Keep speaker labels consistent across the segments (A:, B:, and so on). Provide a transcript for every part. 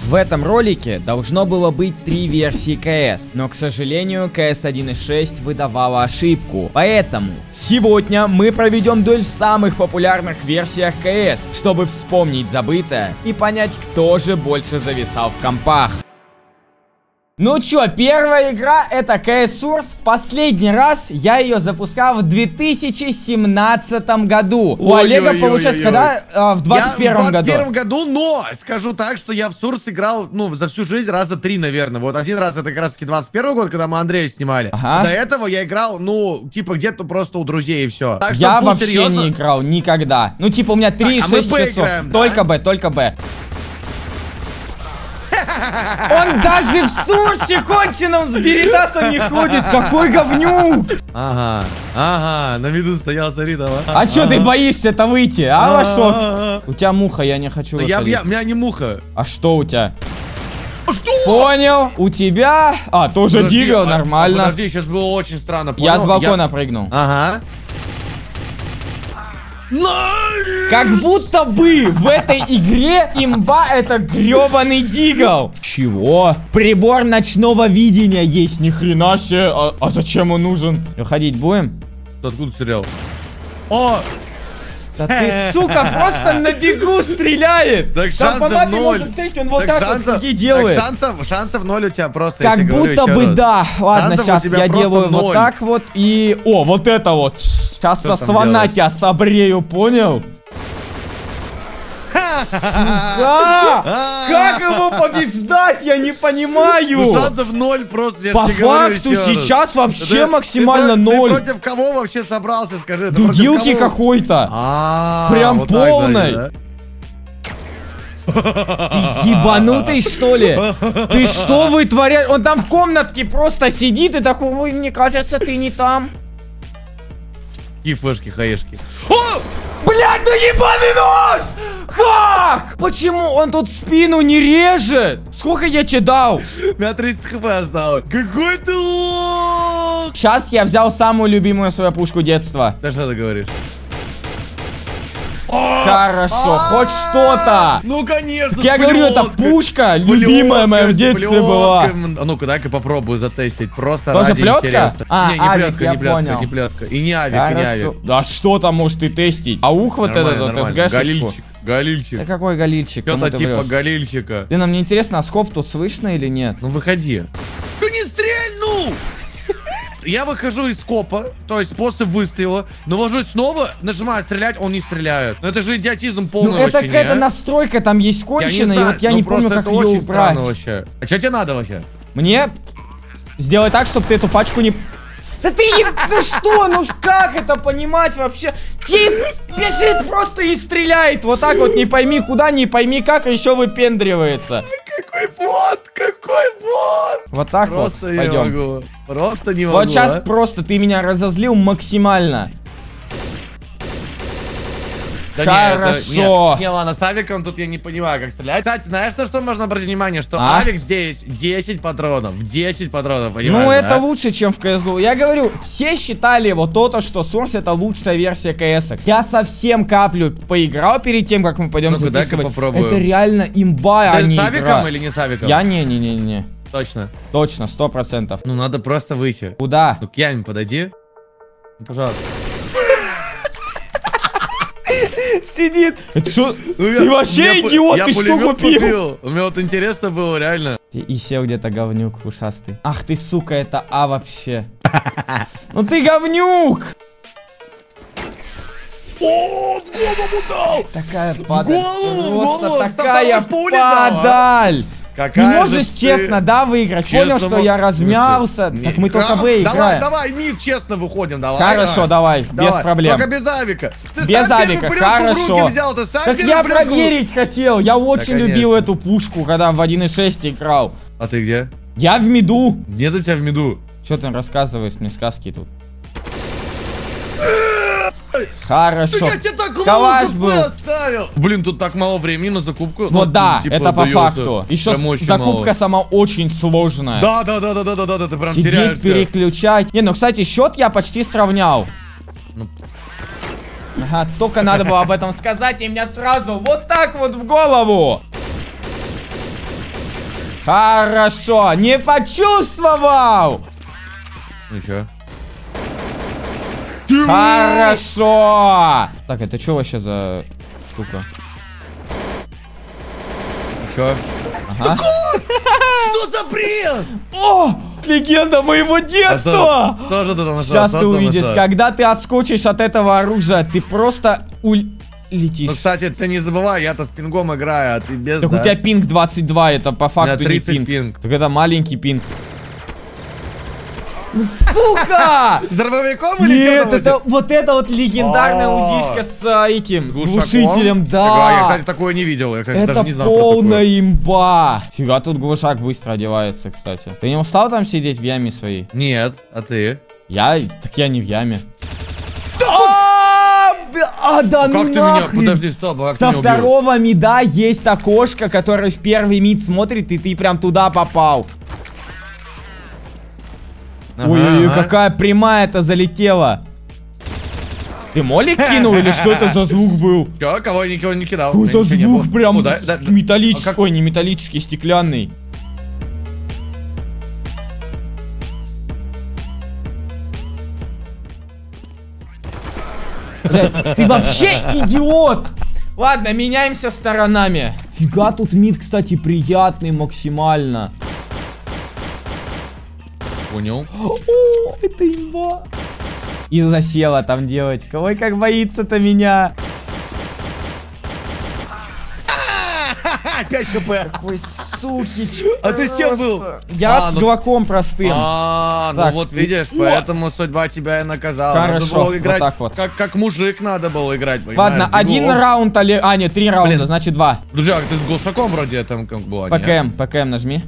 A: В этом ролике должно было быть 3 версии КС, но, к сожалению, КС 1.6 выдавала ошибку. Поэтому сегодня мы проведем дуэль в самых популярных версиях КС, чтобы вспомнить забытое и понять, кто же больше зависал в компах. Ну чё, первая игра это CS Source. Последний раз я ее запускал в 2017 году. У Олега, получается, когда? В 21 году.
B: В 21 году, но скажу так, что я в Source играл, ну, за всю жизнь раза 3, наверное. Вот один раз это как раз таки 21 год, когда мы Андрея снимали. Ага. До этого я играл, ну, типа где-то просто у друзей и все. Так что,
A: я вообще серьезно не играл никогда. Ну, типа у меня 3-6 часов. Играем, только да? Только Б. Он даже в Сурсе конченом с Беритасом не ходит. Какой говнюк!
B: Ага, на виду стоял Саритова.
A: А чё ты боишься-то выйти, а, Лошок? У тебя муха, я не хочу выходить.
B: У меня не муха.
A: А что у тебя? Что? Понял, у тебя... А, тоже Дигл, нормально.
B: Подожди, сейчас было очень странно.
A: Я с балкона прыгнул.
B: Ага.
A: Как будто бы в этой игре имба это гребаный Дигл. Чего? Прибор ночного видения есть, ни хрена себе. А зачем он нужен? Выходить будем?
B: Откуда стрелял? О!
A: Да ты, сука, просто на бегу стреляет.
B: Так шансов 0.
A: Он вот так вот шаги делает.
B: Шансов 0 у тебя просто.
A: Как будто бы да. Ладно, сейчас я делаю вот так вот и... О, вот это вот. Сейчас со слона тебя собрею, понял? Как его побеждать, я не понимаю.
B: Ну, шансов 0 просто.
A: По факту сейчас вообще максимально 0.
B: Ты против кого вообще собрался, скажи?
A: Дудилки какой-то. Прям полной. Ебанутый, что ли? Ты что вытворяешь? Он там в комнатке просто сидит и такой, ой, мне кажется, ты не там.
B: Кифешки, хаешки.
A: Блядь, ну ебаный нож! Как? Почему он тут спину не режет? Сколько я тебе дал?
B: У меня 30 хп осталось. Какой ты лох!
A: Сейчас я взял самую любимую свою пушку детства.
B: Да что ты говоришь?
A: Хорошо, хоть что-то.
B: Ну конечно.
A: Я говорю, это пушка любимая моя в детстве была.
B: А ну-ка, дай-ка попробую затестить. Просто
A: тоже
B: ради
A: плетка?
B: интереса.
A: А,
B: не
A: авик,
B: плетка, не плетка. И не авик, и не авик.
A: Да что там может и тестить? Аух вот этот вот СГшечку.
B: Галильчик.
A: Да какой галильчик?
B: Что-то типа галильчика.
A: Блин, а мне интересно, а скоп тут слышно или нет?
B: Ну выходи. Ты не стрельнул! Я выхожу из скопа, то есть после выстрела, навожусь снова, нажимаю стрелять, он не стреляет. Но это же идиотизм полный.
A: Ну это какая-то настройка там есть конченая, и вот я не помню, как ее убрать.
B: Вообще. А что тебе надо вообще?
A: Мне сделать так, чтобы ты эту пачку не... Да ты ну что, ну как это понимать вообще? Тип бежит просто и стреляет. Вот так вот, не пойми куда, не пойми как, а еще выпендривается.
B: Какой бот, какой бот.
A: Вот так
B: просто
A: вот, пойдем.
B: Не могу. Просто не могу.
A: Вот сейчас просто ты меня разозлил максимально.
B: Да
A: хорошо.
B: Не, ладно, с авиком тут я не понимаю, как стрелять. Кстати, знаешь, на что можно обратить внимание? Что авик здесь 10 патронов. 10 патронов, понимаешь?
A: Ну, это лучше, чем в CSGO. Я говорю, все считали вот то, что Source это лучшая версия CS. Я совсем каплю поиграл перед тем, как мы пойдем записывать. Это реально имба, а не игра. С авиком
B: или не с авиком?
A: Я не.
B: Точно?
A: Точно, 100%.
B: Ну, надо просто выйти.
A: Куда?
B: Ну, к яме подойди. Ну, пожалуйста.
A: Сидит. Это что? Ты вообще идиот, ты что купил?
B: Мне вот интересно было, реально.
A: И сел где-то говнюк ушастый. Ах ты, сука, это А вообще. Ну ты говнюк!
B: О, в голову дал!
A: Такая падаль.
B: В голову,
A: такая падаль! Не можешь честно, да, выиграть? Понял, что я размялся? Так мы только Б играем.
B: Давай, мид, честно выходим, давай.
A: Хорошо, давай, без проблем.
B: Только без авика.
A: Без авика, хорошо. Так я проверить хотел. Я очень любил эту пушку, когда в 1.6 играл.
B: А ты где?
A: Я в миду.
B: Нет у тебя в миду.
A: Че ты рассказываешь мне сказки тут? Хорошо. Калаш был.
B: Блин, тут так мало времени на закупку.
A: Вот да, типа, это по факту. Еще закупка сама очень сложная.
B: Да, ты прям
A: сидеть,
B: теряешься.
A: Переключать. Не, ну, кстати, счет я почти сравнял. Ага, только надо было об этом сказать, и меня сразу вот так вот в голову. Хорошо, не почувствовал.
B: Ну чё?
A: Хорошо. Так, это что вообще за штука?
B: Ну чё?
A: Ага.
B: Что за бред?
A: О! Легенда моего детства!
B: Что же ты там нашел?
A: Сейчас ты увидишь, когда ты отскочишь от этого оружия, ты просто летишь.
B: Ну, кстати, ты не забывай, я-то с пингом играю, а ты без,
A: Так
B: да?
A: у тебя пинг 22, это по факту не пинг. Так это маленький пинг. Ну, сука!
B: С дробовиком или
A: нет, это вот легендарная узишка с этим глушителем, да.
B: Я, кстати, такое не видел, я, кстати,
A: это
B: даже не знал
A: полная имба. Фига, тут глушак быстро одевается, кстати. Ты не устал там сидеть в яме своей?
B: Нет, а ты?
A: Так я не в яме. Да ну
B: как ты меня? Подожди, стоп, а как
A: со второго мида есть окошко, которое в первый мид смотрит, и ты прям туда попал. Ой-ой-ой, какая прямая-то залетела. Ты молик кинул или что это за звук был?
B: Чё, кого я никого не кидал?
A: Какой-то звук прям металлический, ой, не металлический, стеклянный. Блядь, ты вообще идиот! Ладно, меняемся сторонами. Фига, тут мид, кстати, приятный максимально.
B: Понял.
A: О, это имба. И засела там девочка. Ой, как боится-то меня.
B: 5 хп.
A: Ой, сукич.
B: А ты с чем был?
A: Я с глоком простым.
B: Ну вот видишь, поэтому судьба тебя и наказала.
A: Хорошо,
B: играть
A: вот так вот.
B: Как мужик надо было играть, понимаешь?
A: Ладно, один раунд, нет, 3 раунда, значит 2.
B: Друзья, ты с глушаком вроде там как было,
A: ПКМ нажми.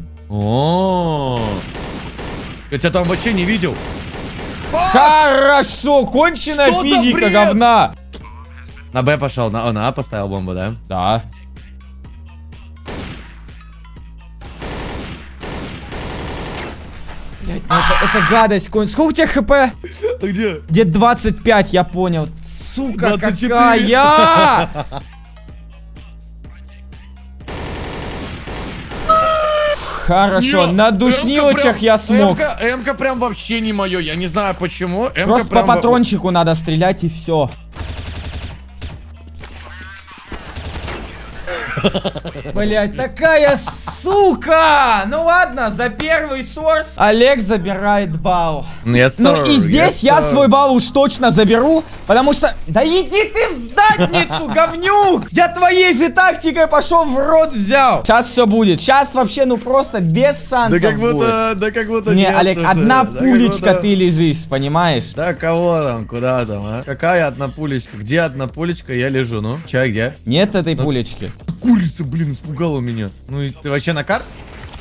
B: Я тебя там вообще не видел.
A: Хорошо, конченая физика говна.
B: На Б пошел, на А поставил бомбу, да?
A: Да. Блять, ну это гадость. Сколько у тебя хп?
B: Где?
A: Где 25, я понял. Сука,
B: 24.
A: какая! Хорошо, на душнилочах я смог.
B: М-ка прям вообще не мое, я не знаю почему.
A: Просто по патрончику надо стрелять и все. Блять, такая сука! Ну ладно, за первый сорс Олег забирает балл.
B: Yes,
A: ну и здесь я свой балл уж точно заберу, потому что... Да иди ты в задницу, говнюк! Я твоей же тактикой пошел в рот взял. Сейчас все будет. Сейчас вообще ну просто без шансов будет.
B: Да как будто
A: не, Олег, одна пулечка ты лежишь, понимаешь?
B: Да кого там, куда там, а? Какая одна пулечка? Где одна пулечка, я лежу, ну? Чай где?
A: Нет этой пулечки.
B: Курица, блин, испугала меня. Ну и ты вообще на карт?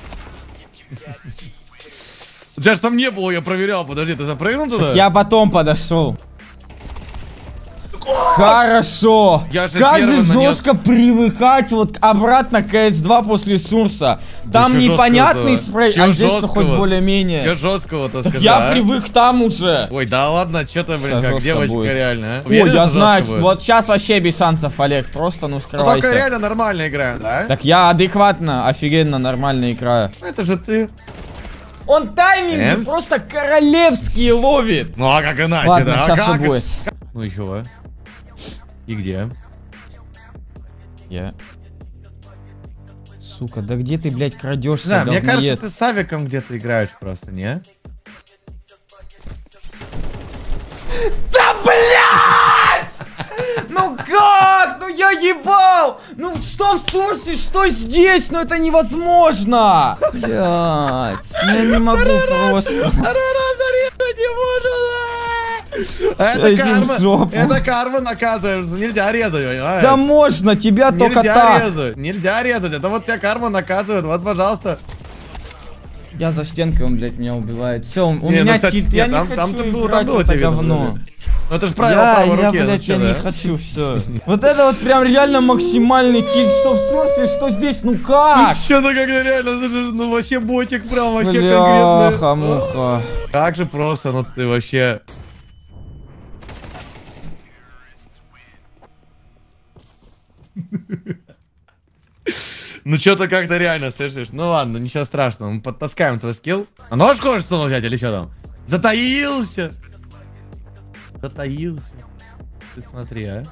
B: У тебя же там не было, я проверял. Подожди, ты запрыгнул туда?
A: Я потом подошел. Хорошо. Как же жестко привыкать вот обратно к CS2 после Сурса. Там непонятный спрей, а здесь хоть более-менее.
B: Я жесткого-то сказал.
A: Я привык там уже.
B: Ой, да ладно, что-то, блин, как девочка реально.
A: Ой, я знаю, вот сейчас вообще без шансов, Олег, просто ну скрывайся.
B: Только реально нормально играю, да?
A: Так я адекватно, офигенно нормально играю.
B: Это же ты.
A: Он тайминги просто королевские ловит.
B: Ну а как иначе,
A: ладно,
B: да?
A: Сейчас все будет.
B: Ну еще, и где?
A: Я... Сука, да где ты, блядь, крадешься,
B: Да, мне
A: говноед?
B: кажется, ты с Авиком где-то играешь просто, не?
A: Да, блядь! Ну как? Ну я ебал! Ну что в Сурсе, что здесь? Ну это невозможно! Блядь, я не могу просто.
B: Второй раз зарезать не можно! Это карма наказываешь, нельзя резать, понимаешь?
A: Да можно, тебя только так.
B: Нельзя резать, это вот тебя карма наказывает, вот пожалуйста.
A: Я за стенкой, он, блядь, меня убивает. Все, у меня тильт, я не хочу играть в это говно.
B: Ну это же правило правой руки.
A: Блядь, я не хочу, все. Вот это вот прям реально максимальный тильт, что в Сурсе, что здесь, ну как?
B: Что-то как-то реально, ну вообще ботик прям, вообще конкретно.
A: Бляха-муха.
B: Как же просто, ну ты вообще... Ну что-то как-то реально, слышишь? Ну ладно, ничего страшного, мы подтаскаем твой скилл. А нож хочешь снова взять или что там? Затаился! Затаился. Ты смотри, а.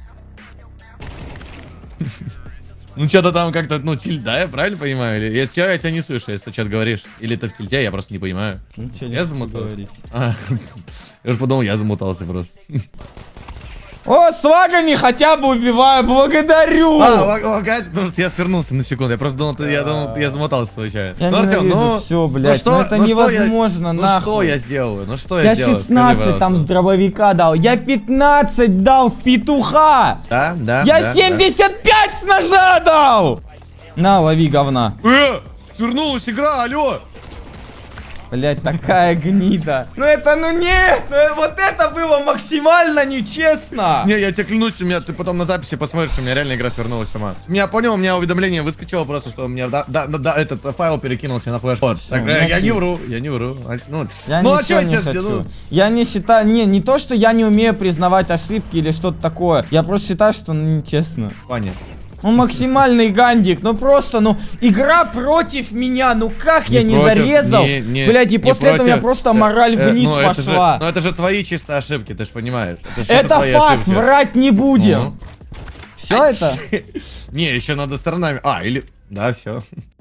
B: Ну что-то там как-то, ну, тильт, да, я правильно понимаю? Или если что, я тебя не слышу, если ты что-то говоришь. Или ты в тильте, я просто не понимаю. Я замотался. Я уже подумал, я замотался просто.
A: О, с лагами хотя бы убиваю, благодарю!
B: Лагать, потому что я свернулся на секунду. Я просто думал, я замотался случайно.
A: Я ненавижу все, блядь, ну это невозможно, нахуй.
B: Ну что я сделаю? Ну что я
A: сделаю? Я 16 там с дробовика дал, я 15 дал с петуха!
B: Да, да,
A: я 75 с ножа дал! На, лови говна.
B: Свернулась игра, алло!
A: Блять, такая гнида. Ну это, ну нет, вот это было максимально нечестно.
B: Не, я тебе клянусь, у меня, ты потом на записи посмотришь, у меня реально игра свернулась сама. Я понял, у меня уведомление выскочило просто, что у меня этот файл перекинулся на флеш. Так, я не вру, я не вру. Ну а что я сейчас делаю?
A: Я не считаю, не то, что я не умею признавать ошибки или что-то такое. Я просто считаю, что нечестно.
B: Понятно.
A: Ну максимальный гандик, ну просто, ну игра против меня, ну как я не зарезал? Блять, и после этого у меня просто мораль вниз пошла.
B: Ну это же твои чисто ошибки, ты же понимаешь.
A: Это факт, врать не будем. Все это?
B: Не, еще надо сторонами. А, или... Да, все.